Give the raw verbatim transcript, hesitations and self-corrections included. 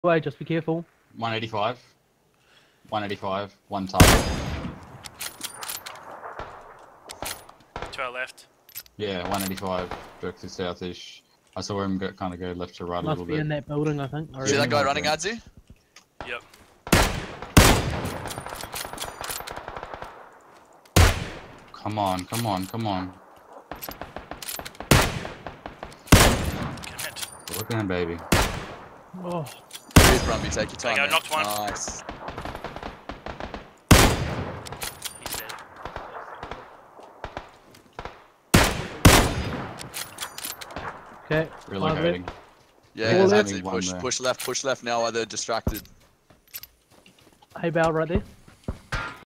Wait, just be careful. one eighty-five. one eighty-five. One target. To our left. Yeah, one eighty-five. Directly south-ish. I saw him go, kind of go left to right a Must little be bit. in that building, I think. I See that reckon. guy running, Adzu? Yep. Come on, come on, come on. Commit. Look at him, baby. Oh, Cheers, Brumby, take your time. There you go, mate. knocked one. Nice. He's dead. okay. Relocating. Yeah, All guys, left. Adzu, One push, there. push left, push left now while they're distracted. Hey, Bal, right there.